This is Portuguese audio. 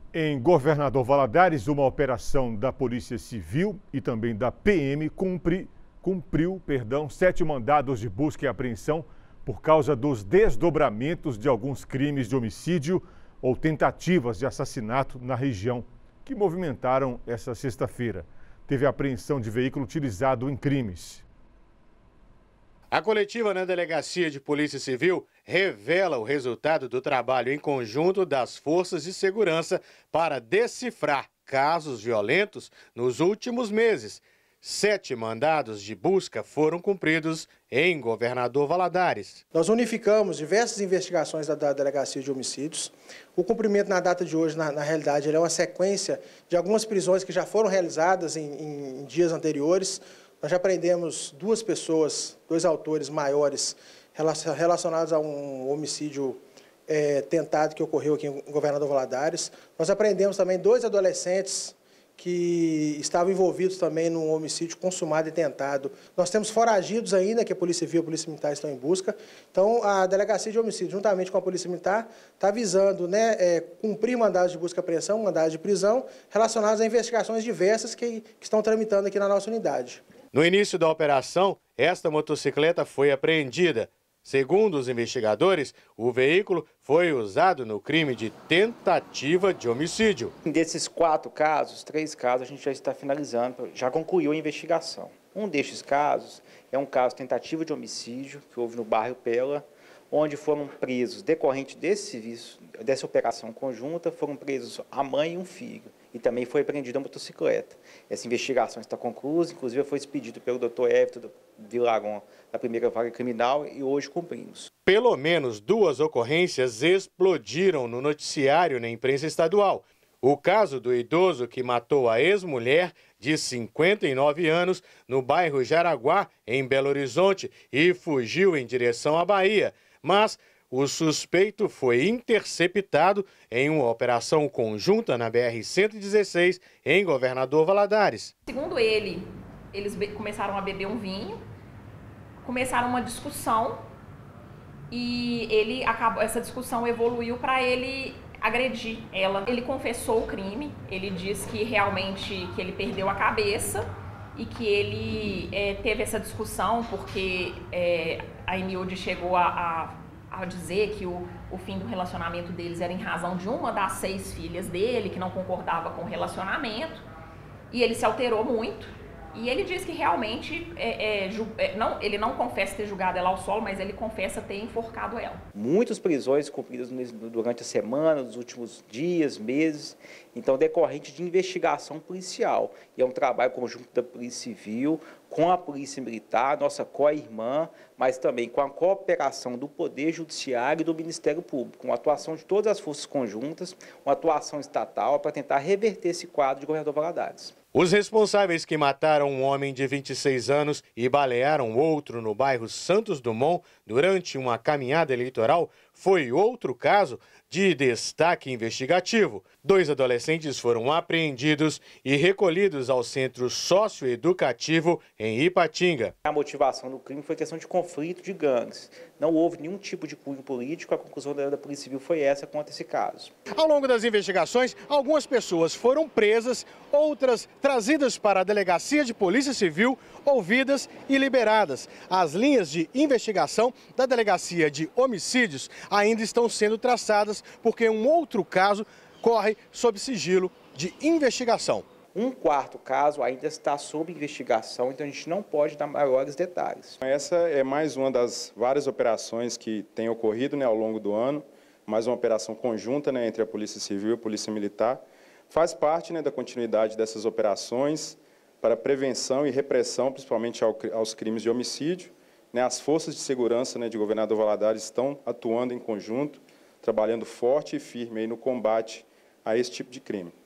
Em Governador Valadares, uma operação da Polícia Civil e também da PM cumpriu 7 mandados de busca e apreensão por causa dos desdobramentos de alguns crimes de homicídio ou tentativas de assassinato na região, que movimentaram essa sexta-feira. Teve apreensão de veículo utilizado em crimes. A coletiva na Delegacia de Polícia Civil revela o resultado do trabalho em conjunto das forças de segurança para decifrar casos violentos nos últimos meses. 7 mandados de busca foram cumpridos em Governador Valadares. Nós unificamos diversas investigações da Delegacia de Homicídios. O cumprimento na data de hoje, na realidade, ele é uma sequência de algumas prisões que já foram realizadas em dias anteriores. Nós já prendemos 2 pessoas, 2 autores maiores relacionados a um homicídio tentado que ocorreu aqui em Governador Valadares. Nós apreendemos também 2 adolescentes que estavam envolvidos também num homicídio consumado e tentado. Nós temos foragidos ainda, que a Polícia Civil e a Polícia Militar estão em busca. Então, a Delegacia de Homicídio, juntamente com a Polícia Militar, está visando cumprir mandados de busca e apreensão, mandados de prisão, relacionados a investigações diversas que estão tramitando aqui na nossa unidade. No início da operação, esta motocicleta foi apreendida. Segundo os investigadores, o veículo foi usado no crime de tentativa de homicídio. Desses 4 casos, 3 casos a gente já está finalizando, já concluiu a investigação. Um destes casos é um caso de tentativa de homicídio que houve no bairro Pela, onde foram presos, decorrente dessa operação conjunta, foram presos a mãe e um filho. E também foi apreendida a motocicleta. Essa investigação está conclusa, inclusive foi expedido pelo Dr. Everton Vilaron, da primeira vara criminal, e hoje cumprimos. Pelo menos 2 ocorrências explodiram no noticiário na imprensa estadual. O caso do idoso que matou a ex-mulher de 59 anos no bairro Jaraguá, em Belo Horizonte, e fugiu em direção à Bahia. Mas o suspeito foi interceptado em uma operação conjunta na BR-116, em Governador Valadares. Segundo ele, eles começaram a beber um vinho, começaram uma discussão e essa discussão evoluiu para ele agredir ela. Ele confessou o crime, ele diz que realmente ele perdeu a cabeça e que ele teve essa discussão porque a Eniude chegou a dizer que o fim do relacionamento deles era em razão de uma das 6 filhas dele, que não concordava com o relacionamento, e ele se alterou muito. E ele diz que realmente, ele não confessa ter jogado ela ao solo, mas ele confessa ter enforcado ela. Muitas prisões cumpridas durante a semana, nos últimos dias, meses, então decorrente de investigação policial. E é um trabalho conjunto da Polícia Civil, com a Polícia Militar, nossa co-irmã, mas também com a cooperação do Poder Judiciário e do Ministério Público, uma atuação de todas as forças conjuntas, uma atuação estatal para tentar reverter esse quadro de Governador Valadares. Os responsáveis que mataram um homem de 26 anos e balearam outro no bairro Santos Dumont durante uma caminhada eleitoral foi outro caso de destaque investigativo. 2 adolescentes foram apreendidos e recolhidos ao Centro Socioeducativo em Ipatinga. A motivação do crime foi questão de conflito de gangues. Não houve nenhum tipo de cunho político, a conclusão da Polícia Civil foi essa quanto a esse caso. Ao longo das investigações, algumas pessoas foram presas, outras trazidas para a Delegacia de Polícia Civil, ouvidas e liberadas. As linhas de investigação da Delegacia de Homicídios ainda estão sendo traçadas porque um outro caso corre sob sigilo de investigação. Um 4º caso ainda está sob investigação, então a gente não pode dar maiores detalhes. Essa é mais uma das várias operações que tem ocorrido ao longo do ano, mais uma operação conjunta entre a Polícia Civil e a Polícia Militar. Faz parte da continuidade dessas operações para prevenção e repressão, principalmente aos crimes de homicídio. As forças de segurança de Governador Valadares estão atuando em conjunto, trabalhando forte e firme no combate a esse tipo de crime.